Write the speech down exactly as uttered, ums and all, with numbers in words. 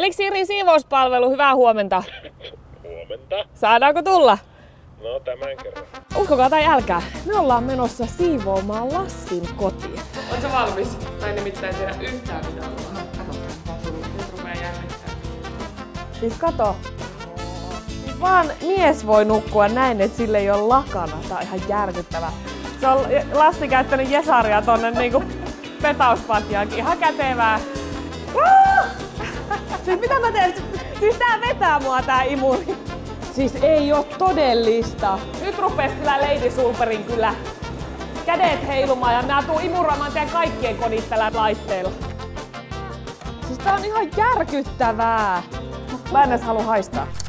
Eliksiirin siivouspalvelu, hyvää huomenta. Huomenta. Saadaanko tulla? No tämän kerran. Uskokaa tai älkää, me ollaan menossa siivoamaan Lassin kotiin. Ootko valmis? Mä en nimittäin tiedä yhtään mitä ollaan. Kato, nyt rupeaa jännittää. Siis kato. Vaan mies voi nukkua näin, että sillä ei ole lakana. Tää on ihan järkyttävää. Se on Lassi käyttänyt Jesaria tonne niinku petauspatjaankin. Ihan kätevää. Siis mitä mä teen? Siis tää vetää mua tää imuri. Siis ei oo todellista. Nyt rupes kyllä Lady Sulperin kyllä kädet heilumaan ja mä tuun imuraamaan teidän kaikkien kodit tällä laitteella. Siis tää on ihan järkyttävää. Mä en edes halua haistaa.